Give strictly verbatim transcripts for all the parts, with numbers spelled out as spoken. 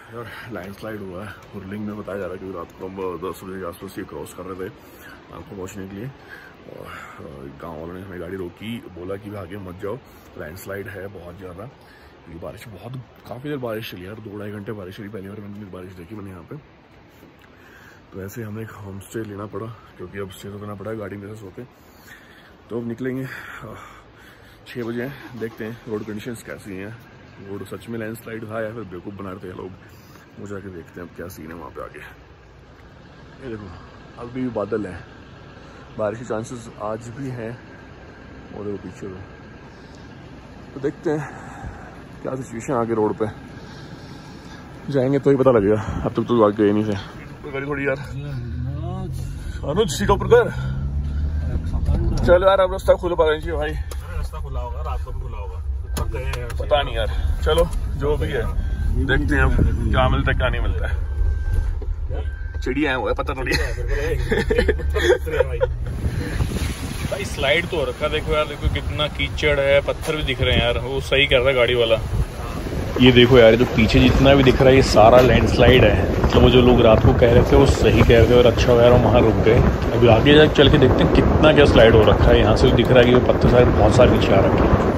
यार लैंडस्लाइड हुआ है हुरलिंग में, बताया जा रहा है कि रात को हम दस बजे के आसपास ये क्रॉस कर रहे थे आपको पहुंचने के लिए, और गांव वालों ने हमें गाड़ी रोकी, बोला कि आगे मत जाओ, लैंडस्लाइड है बहुत ज़्यादा। ये बारिश बहुत काफ़ी देर बारिश चली यार, दो ढाई घंटे बारिश चली, पहली बार मैंने बारिश देखी मैंने यहाँ पे। तो ऐसे हमें एक होम स्टे लेना पड़ा क्योंकि अब स्टे तो करना पड़ा गाड़ी में से सोते। तो अब निकलेंगे, छः बजे हैं, देखते हैं रोड कंडीशंस कैसी हैं, रोड सच में लैंडस्लाइड था या फिर बेवकूफ़ बना रहे थे लोग, वो जाके देखते हैं अब क्या सीन है वहाँ पे आगे। ये देखो अभी भी बादल हैं, बारिश के चांसेस आज भी हैं, और देखो पीछे में। तो देखते हैं क्या सिचुएशन आगे रोड पे, जाएंगे तो ही पता लगेगा, अब तक तो आगे गए नहीं थे। गाड़ी थोड़ी यार अनुज सीटों पर कर, चलो यार अब रास्ता खुला पा रही भाई, रास्ता खुला होगा, रात को भी खुला होगा, पता नहीं यार, चलो जो भी है देखते हैं अब क्या मिलता है क्या नहीं मिलता है। चिड़िया है पता थोड़ी भाई स्लाइड तो हो रखा, देखो यार, देखो कितना कीचड़ है, पत्थर भी दिख रहे हैं यार, वो सही कर रहा है गाड़ी वाला। ये देखो यार, जो पीछे जितना भी दिख रहा है ये सारा लैंडस्लाइड है, मतलब वो जो लोग रात को कह रहे थे वो सही कह रहे थे, और अच्छा हुआ यार हम वहाँ रुक गए। अभी आगे जाकर चल के देखते हैं कितना क्या स्लाइड हो रखा है, यहाँ से दिख रहा है कि वो पत्थर साइड बहुत सारे नीचे आ रखे हैं।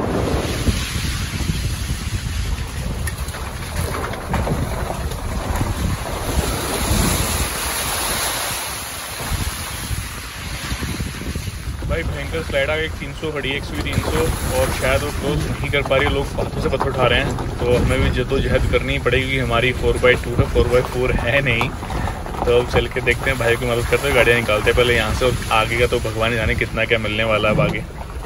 भाई भयंकर स्लाइड आ गई, एक तीन सौ खड़ी है, एक सौ तीन सौ, और शायद वो क्रॉस नहीं कर पा रही है, लोग हाथों से पत्थर उठा रहे हैं, तो हमें भी जद्दोजहद करनी पड़ेगी। हमारी फोर बाई टू है, फोर बाई फोर है नहीं, तो अब चल के देखते हैं, भाई की मदद करते हैं, गाड़ियाँ निकालते हैं पहले यहाँ से, और आगे का तो भगवान जाने कितना क्या मिलने वाला है अब आगे।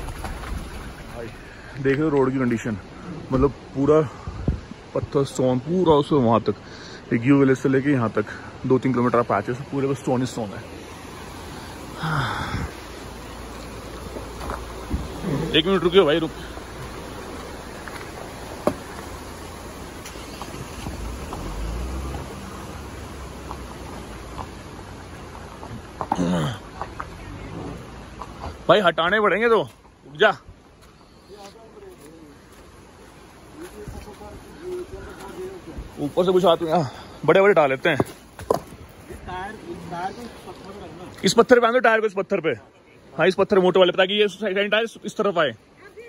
देख लो रोड की कंडीशन, मतलब पूरा पत्थर स्टोन पूरा उस वहाँ तक, एक यू विलेज से लेके यहाँ तक दो तीन किलोमीटर पैचेस पूरे बस स्टोन ही स्टोन है। एक मिनट रुकियो भाई, रुक। भाई हटाने पड़ेंगे तो रुक जा। ऊपर से कुछ आते हैं, बड़े बड़े डाल लेते हैं, इस पत्थर पे आने दो, टायर को इस पत्थर पे, हाँ इस पत्थर मोटे वाले, ताकि ये सेकंड टायर इस तरफ आए।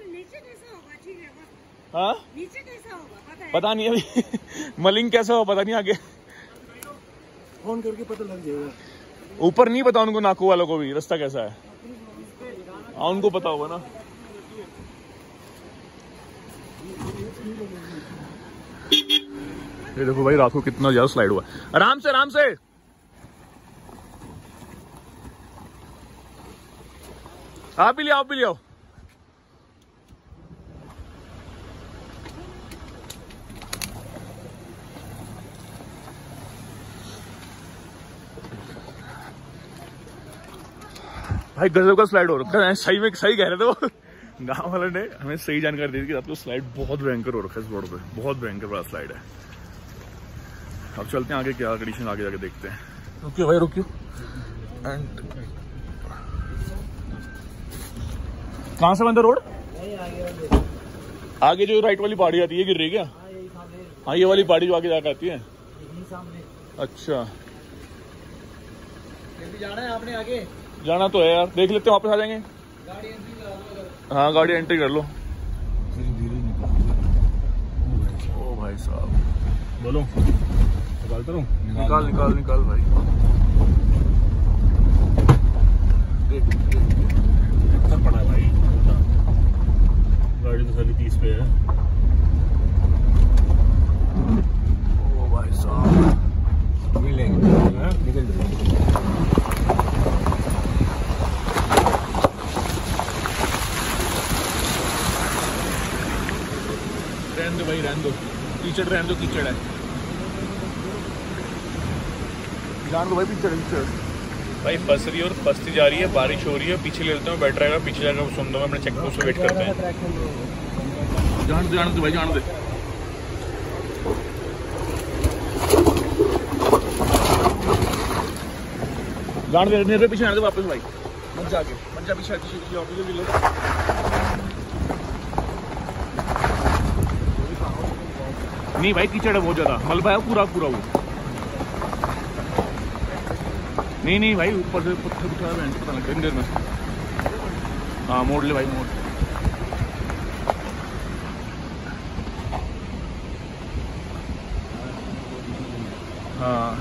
हाँ नीचे कैसा होगा पता, पता नहीं अभी मलिंग कैसा होगा पता नहीं, आगे फोन करके पता लग जाएगा। ऊपर नहीं पता उनको, नाकू वालों को भी रास्ता कैसा है, हाँ उनको पता होगा ना। ये देखो भाई रात को कितना ज्यादा स्लाइड हुआ, आराम से आराम से, आप भी ले आओ, आप भी ले आओ। भाई गजब का स्लाइड हो रखा है, सही में सही कह रहे थे वो गांव वाले ने हमें सही जानकारी दी थी कि आपको स्लाइड बहुत भयंकर हो रखा है इस रोड पे, बहुत भयंकर बड़ा स्लाइड है। अब चलते हैं आगे क्या कंडीशन, आगे जाके देखते हैं। रुकियो भाई रुकियो, एंड कहाँ से बंदा रोड, आगे जो राइट वाली पहाड़ी आती है गिर रही क्या? हाँ ये वाली पहाड़ी जो आगे जाकर आती है। अच्छा जाना है आपने, आगे जाना तो है यार, देख लेते हैं वापस आ जाएंगे। गाड़ी एंट्री करा लो, हाँ गाड़ी एंट्री कर लो। ओ भाई साहब बोलो, निकालता रहूं, निकाल निकाल निकाल भाई, देख कितना पड़ा है भाई, गाड़ी तो साली तीस पे है। ओ भाई साहब निकल जाएंगे। रहने दो भाई, रहने दो, कीचड़ रहने दो, कीचड़ है, जान दो भाई, कीचड़ कीचड़। भाई फंस रही है और फंसती जा रही है, बारिश हो रही है, पीछे ले लेते हैं, बैठ रहेगा पीछे जाकर सुन दो, अपने चेक पोस्ट पे वेट करते हैं। जान दो जान दो भाई, जान दो, जान दे, मेरे पीछे आने दो वापस भाई, मत जाके मत जा, पीछे पीछे ऑफिस ले। नहीं भाई कीचड़ है बहुत ज्यादा, मलबा है पूरा पूरा वो। नहीं नहीं भाई ऊपर से पत्थर उठा है, पता लग रहा है में। हाँ मोड़ ले भाई मोड़। हाँ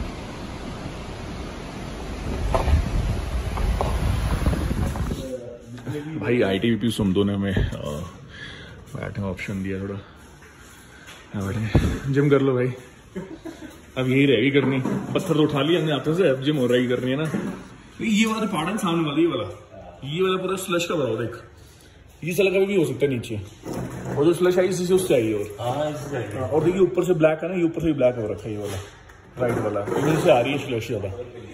भाई I T B P Sumdo ने हमें बैठने का ऑप्शन दिया, थोड़ा बैठे जिम कर लो भाई। अब यही रहेगी करनी, पत्थर तो उठा लिया हमने हाथों से, अब जिम हो रही करनी है ना। ये वाला पहाड़ सामने वाला, ये वाला ये वाला पूरा स्लश का भरा, देख ये साला कभी भी हो सकता है नीचे, और जो स्लश आई इसी से उससे आई। और हाँ और देखिए ऊपर से ब्लैक है ना, ये ऊपर से भी ब्लैक हो रखा है ये वाला राइट वाला, इधर से आ रही है स्लश ज्यादा।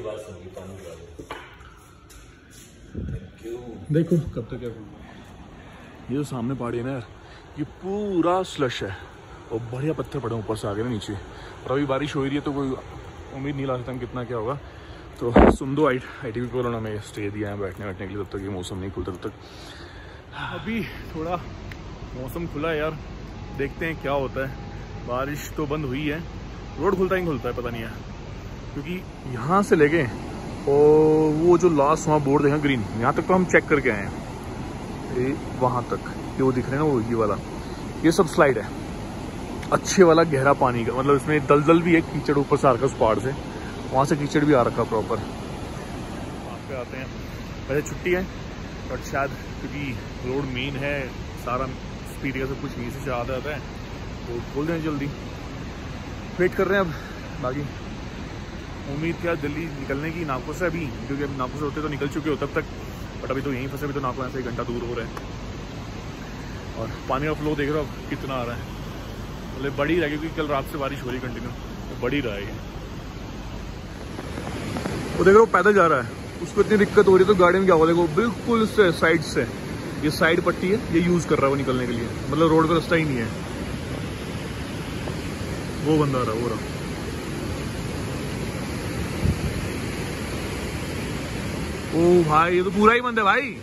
देखो कब तक है ये जो सामने पहाड़ी है ना यार, ये पूरा स्लश है और बढ़िया पत्थर पड़े ऊपर से आ गए ना नीचे। और अभी बारिश हो रही है तो कोई उम्मीद नहीं ला सकता कितना क्या होगा। तो Sumdo I I T B P वालों ने हमें स्टे दिया है बैठने बैठने के लिए, तब तक ये मौसम नहीं खुलता तब तक। अभी थोड़ा मौसम खुला है यार, देखते हैं क्या होता है। बारिश तो बंद हुई है, रोड खुलता ही खुलता है पता नहीं है, क्योंकि यहाँ से लेके और वो जो लास्ट वहाँ बोर्ड देखा ग्रीन, यहाँ तक तो हम चेक करके आए हैं, वहाँ तक ये वो दिख रहे हैं ना वो ये वाला, ये सब स्लाइड है अच्छे वाला गहरा पानी का, मतलब इसमें दलदल भी है, कीचड़ ऊपर से आ रखा उस पहाड़ से, वहाँ से कीचड़ भी आ रखा प्रॉपर। वहाँ पे आते हैं, वैसे छुट्टी है बट शायद क्योंकि रोड मेन है, सारा स्पीड का सब कुछ नीचे से आता आता है तो खोल दें जल्दी। वेट कर रहे हैं अब, बाकी उम्मीद क्या जल्दी निकलने की नाकों से अभी, क्योंकि अभी नाकों से होते तो निकल चुके हो तब तक, बट अभी तो यहीं फंसे, अभी तो नाकों से एक घंटा दूर हो रहे हैं। और पानी का फ्लो देख रहे हो अब कितना आ रहा है, मतलब बढ़ ही रहा है क्योंकि कल रात से बारिश हो रही कंटिन्यू, तो बढ़ ही रहा है। वो देख रहे हो पैदल जा रहा है, उसको इतनी दिक्कत हो रही है तो गाड़ी में क्या हुआ देखो, बिल्कुल इससे साइड से ये साइड पट्टी है, ये यूज कर रहा है वो निकलने के लिए, मतलब रोड का रास्ता ही नहीं है। वो बंदा रहा वो रहा, ओ भाई ये तो पूरा ही बंद है भाई।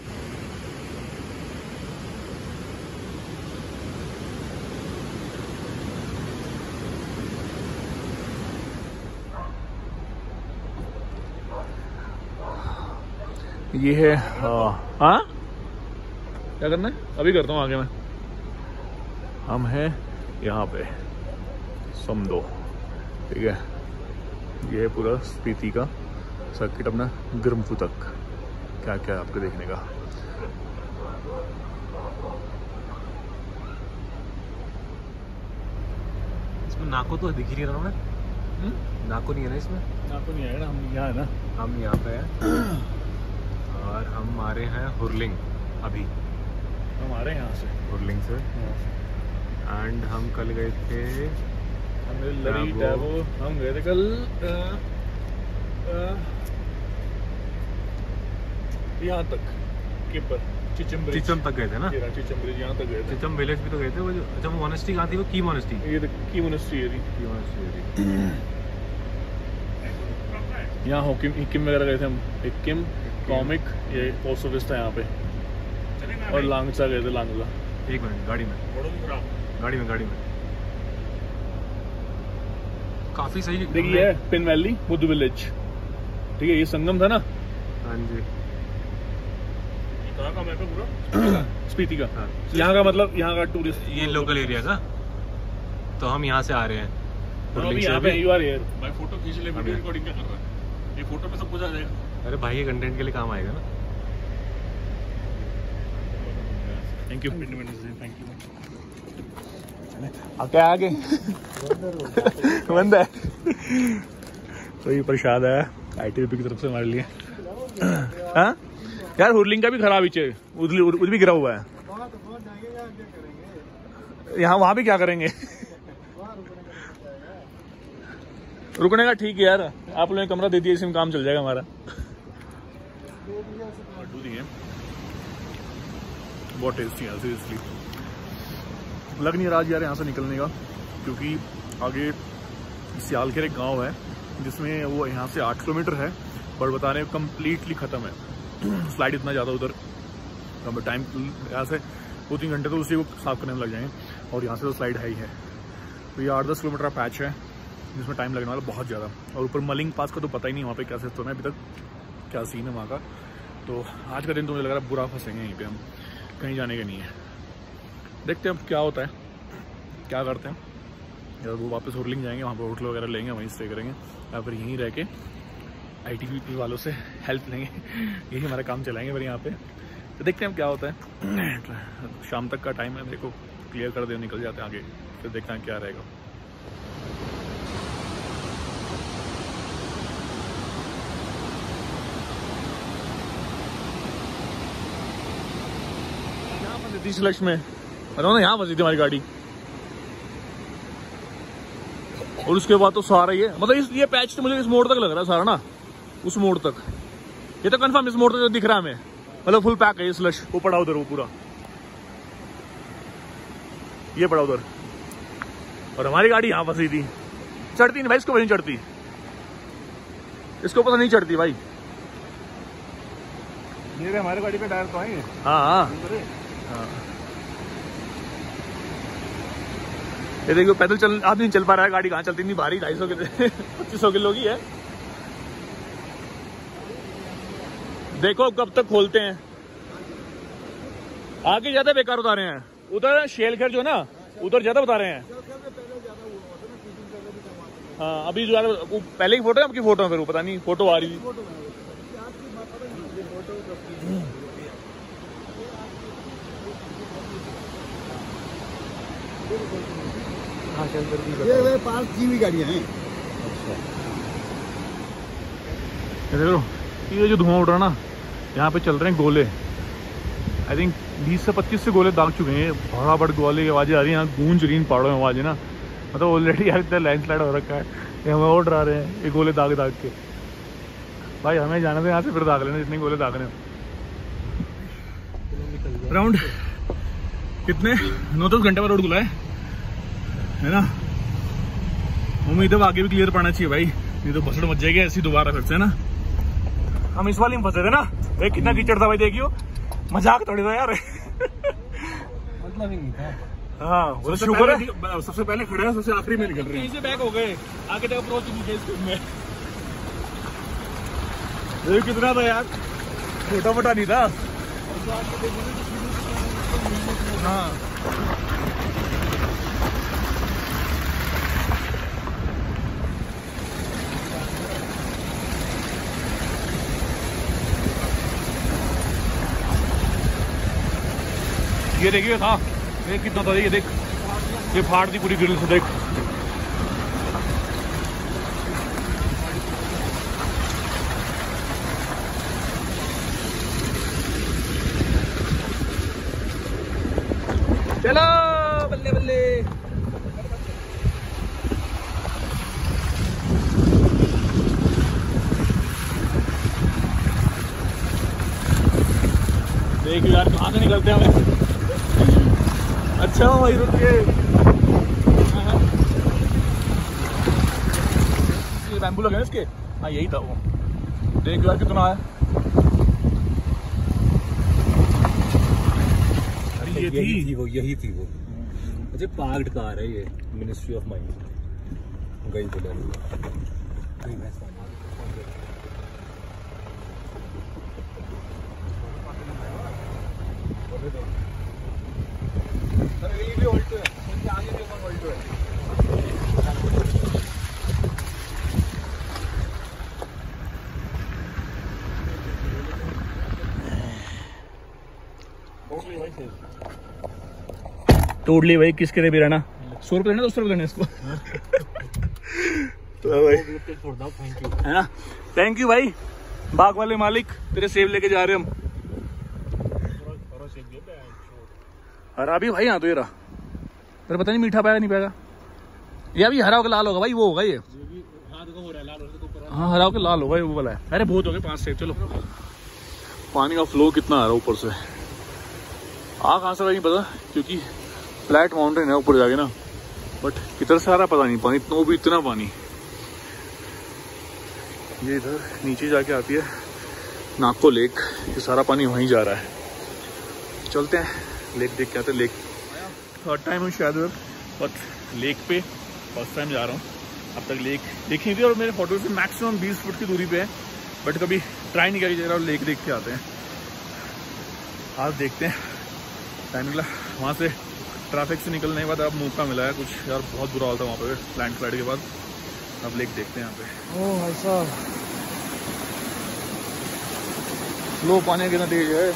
ये है हाँ क्या करना है अभी करता हूँ आगे मैं। हम हैं यहाँ पे समदो, ठीक है, ये है पूरा स्पीति का सर्किट अपना गर्मफू तक, क्या क्या है आपको देखने का। इसमें नाको तो दिख ही रहा है, नाको नहीं है ना इसमें, नाको नहीं है ना, हम यहाँ है ना, हम यहाँ पे हैं और हम आ रहे हैं हुरलिंग, अभी हम आ रहे हैं यहाँ से हुरलिंग से। एंड हम कल गए थे लरी टैबो, हम गए थे कल यहाँ तक किपर चिचम ब्रिज, चिचम तक गए थे ना, चिचम ब्रिज यहाँ तक गए थे। चिचम विलेज भी तो गए थे, वो जो अच्छा वो मोनेस्ट्री कहाँ थी, वो की मोनेस्ट्री, ये की मोनेस्ट्री है, की मोनेस्ट्री यहाँ होकिम हिकिम वगैरह गए थे हम, हिकिम कॉमिक, ये पोस्ट ऑफिस था यहाँ पे, और लांगचा गए थे, लांगचा। एक मिनट गाड़ी में गाड़ी में गाड़ी में काफी सही देखिए पिन वैली बुद्ध विलेज, ठीक है, ये संगम था ना। हाँ जी, कहाँ का मैप है पूरा स्पीति का, हाँ। यहाँ का मतलब यहाँ का टूरिस्ट, ये लोकल एरिया का, तो हम यहाँ से आ रहे हैं। अभी यहाँ पे यू आर हियर, भाई फोटो खींच ले, वीडियो रिकॉर्डिंग क्या कर रहा है, ये फोटो पे सब कुछ आ जाएगा। अरे भाई ये कंटेंट के लिए काम आएगा ना। Thank you, thank you. क्या आगे बंद है तो ये प्रसाद है आई टी बी पी की तरफ से हमारे लिए। हाँ यार हुरलिंग का भी खराब ही उधर भी गिरा हुआ है, यहाँ वहां भी क्या करेंगे रुकने का ठीक है यार, आप लोगों ने कमरा दे दिया, इसमें काम चल जाएगा हमारा। बहुत टेस्टी है सीरियसली, लग नहीं रहा यार यहाँ से निकलने का, क्योंकि आगे सियालखेर एक गांव है जिसमें वो यहाँ से आठ किलोमीटर है, पर बताने कम्प्लीटली ख़त्म है स्लाइड इतना ज़्यादा उधर, टाइम यहाँ से दो तीन घंटे तो उसी को साफ करने में लग जाएंगे, और यहाँ से तो स्लाइड है ही है। तो ये आठ दस किलोमीटर का पैच है जिसमें टाइम लगने वाला बहुत ज़्यादा। और ऊपर मलिंग पास का तो पता ही नहीं वहाँ पे क्या सिस्टम है अभी तक, क्या सीन है वहाँ का। तो आज का दिन तो मुझे लग रहा है बुरा फंसेंगे यहीं पे, हम कहीं जाने के नहीं है। देखते हैं अब क्या होता है, क्या करते हैं। या वो वापस हुरलिंग जाएंगे, वहाँ पर होटल वगैरह लेंगे, वहीं स्टे करेंगे, या फिर यहीं रह के आई टी बी पी वालों से हेल्प लेंगे, यही हमारा काम चलाएंगे फिर यहाँ पे। तो देखते हैं अब क्या होता है। शाम तक का टाइम है, मेरे को क्लियर कर दे, निकल जाते हैं आगे, फिर देखते हैं क्या रहेगा। लक्ष्य में बताओ ना, यहाँ फंसी थी हमारी गाड़ी। और उसके बाद तो सारा ये मतलब इस ये पैच तो मुझे इस मोड़ तक लग रहा है सारा ना, उस मोड़ तक। ये तो कंफर्म इस मोड़ तक जो दिख रहा है हमें, मतलब फुल पैक है ये स्लश। वो पड़ा उधर, वो पूरा ये पड़ा उधर, और हमारी गाड़ी यहाँ फंसी थी। चढ़ती नहीं भाई, इसको नहीं चढ़ती, इसको पता नहीं चढ़ती भाई। ये हमारी गाड़ी पे टायर तो आएंगे। हाँ हाँ हाँ, ये देखो पैदल चल आदमी नहीं चल पा रहा है, गाड़ी कहाँ चलती, नहीं भारी, ढाई सौ किलो पच्चीस सौ किलो की है। देखो कब तक खोलते हैं, आगे ज्यादा बेकार बता रहे हैं। उधर शेलखेर जो ना, उधर ज्यादा बता रहे हैं। हाँ अभी जो पहले की फोटो है, आपकी फोटो है, फिर वो पता नहीं फोटो आ रही थी। ये पांच जीवी गाड़ियां हैं। देखो ये जो धुआं उड़ रहा ना, यहाँ पे चल रहे हैं गोले। आई थिंक बीस से पच्चीस से गोले दाग चुके हैं। बड़ा बड़ गोले की आवाज़ें आ रही हैं, यहाँ गूंज रही पहाड़ों में आवाज़ें ना। मतलब ऑलरेडी यार इतना लैंडस्लाइड हो रखा है, ये हमें और डरा रहे हैं ये गोले दाग दाग के। भाई हमें जाना था यहाँ से, फिर दाग लेना जितने गोले दाग रहे हैं। राउंड कितने नौ दस घंटे बाद रोड खुला है है ना। उम्मीद है आगे भी क्लियर पड़ना चाहिए भाई, नहीं तो बसड़ मच जाएगी ऐसी दोबारा फिर से ना। हम इस वाले में फंसे थे ना, देख कितना कीचड़ था भाई, देखियो मजाक थोड़ी था यार। मतलब ही नहीं था। हाँ वो शुक्र है, सबसे पहले खड़े हैं, सबसे आखिरी में निकल रहे हैं। बैक हो गए, आगे तक अप्रोच नहीं थे स्कूल में। देख कितना था यार, छोटा मोटा नहीं था। हाँ ये देखिए था, देख कितना था, ये देख ये फाड़ दी पूरी ग्रिल से, देख। चलो बल्ले बल्ले। देखिए यार कहाँ से निकलते हैं हमें। अच्छा भाई रुक के, ये बैम्बू लगे इसके। हाँ यही था वो, देख यार कितना है। अरे ये यही थी वो, यही थी वो। मुझे पार्क्ड कार है ये, मिनिस्ट्री ऑफ माइंड गई बोला। तोड़ ली भाई, किसके लिए भी रहना। सौ रुपये देना, दो सौ रुपये देना इसको। तो भाई थैंक यू है ना, थैंक यू भाई। बाग वाले मालिक तेरे सेब लेके जा रहे हम। हरा भी भाई, यहाँ तो ये रहा, फिर पता नहीं मीठा पाएगा नहीं पाएगा। ये अभी हरा होकर लाल होगा भाई, वो होगा ये। हाँ हरा होकर लाल होगा, वो वाला है। अरे बहुत हो गए पांच सेब। चलो पानी का फ्लो कितना आ रहा है ऊपर से, आ कहाँ से नहीं पता, क्योंकि फ्लैट माउंटेन है ऊपर जाके ना। बट किधर से आ रहा पता नहीं पानी, तो भी इतना पानी। ये इधर नीचे जाके आती है नाको लेक, ये सारा पानी वहीं जा रहा है। चलते हैं लेक देख के आते हैं। लेक थर्ड टाइम है शायद, बट लेक पे फर्स्ट टाइम जा रहा हूँ, अब तक लेक देखी थी और मेरे फोटो से मैक्सिमम बीस फुट की दूरी पे है, बट कभी ट्राई नहीं करी जा रहा और लेक देख के आते हैं। आज देखते हैं, टाइम निकला वहाँ से, ट्रैफिक से निकलने के बाद अब मौका मिला है कुछ यार, बहुत बुरा हाल था वहाँ पे लैंड स्लाइड के बाद। अब लेक देखते हैं यहाँ पे। ओह भाई साहब, लो पानी कितना तेज है।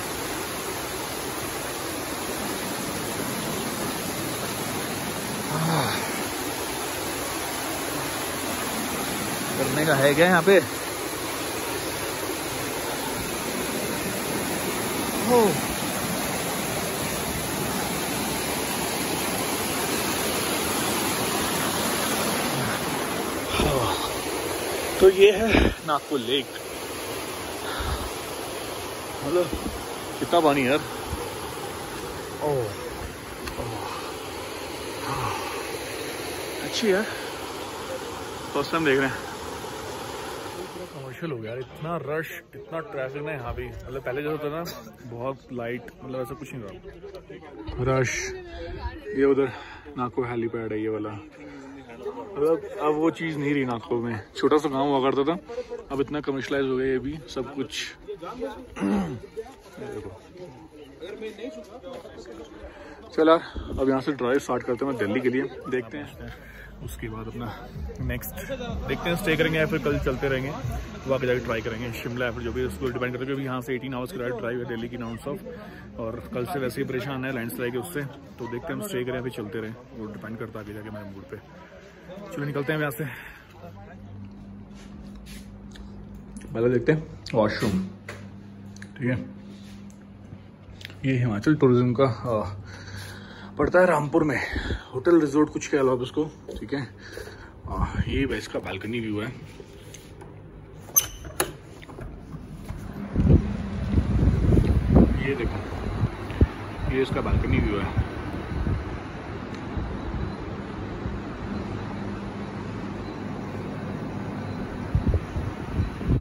करने का है क्या यहाँ पे? ओह तो ये है नागपुर लेक। मतलब कितना पानी यार। ओह अच्छी है, फर्स्ट टाइम देख रहे हैं। कमर्शियल हो गया, इतना रश, इतना ट्रैफिक है यहाँ भी। मतलब पहले जो होता ना बहुत लाइट, मतलब ऐसा कुछ नहीं था। रश ये उधर नागपुर हेलीपैड है ये वाला, मतलब अब वो चीज़ नहीं रही नागपुर में। छोटा सा गांव हुआ करता था, अब इतना कमर्शलाइज हो गया ये भी सब कुछ। देखो चल यार, अब यहाँ से ड्राइव स्टार्ट करते हैं दिल्ली के लिए, देखते हैं उसके बाद अपना नेक्स्ट देखते हैं, स्टे करेंगे या फिर कल चलते रहेंगे, वहाँ के जाकर ट्राई करेंगे शिमला या फिर जो भी, उसको डिपेंड करते हैं। क्योंकि यहाँ से अठारह आवर्स की ड्राइव है दिल्ली की नॉन स्टॉप, और कल से वैसे ही परेशान है लैंड स्लाइड के उससे, तो देखते हैं हम स्टे करें या फिर चलते रहें, वो डिपेंड करता है आगे जाके मेरे मूड पे। चलो निकलते हैं यहाँ से, पहले देखते हैं वॉशरूम। ठीक है, ये हिमाचल टूरिज्म का आ, पड़ता है रामपुर में, होटल रिजोर्ट कुछ कह लो आप उसको। ठीक है, आ, ये वैस का बालकनी व्यू है। ये देखो, ये इसका बालकनी व्यू है।